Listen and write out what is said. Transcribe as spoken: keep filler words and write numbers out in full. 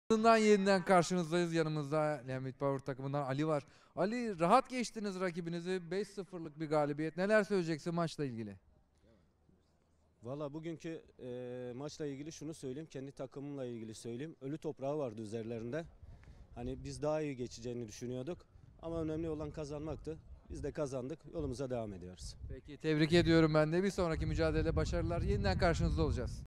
Ardından yeniden karşınızdayız. Yanımızda Lemit Power takımından Ali var. Ali, rahat geçtiniz rakibinizi. beş sıfırlık bir galibiyet. Neler söyleyeceksin maçla ilgili? Valla bugünkü e, maçla ilgili şunu söyleyeyim. Kendi takımımla ilgili söyleyeyim. Ölü toprağı vardı üzerlerinde. Hani biz daha iyi geçeceğini düşünüyorduk. Ama önemli olan kazanmaktı. Biz de kazandık. Yolumuza devam ediyoruz. Peki, tebrik ediyorum ben de. Bir sonraki mücadelede başarılar. Yeniden karşınızda olacağız.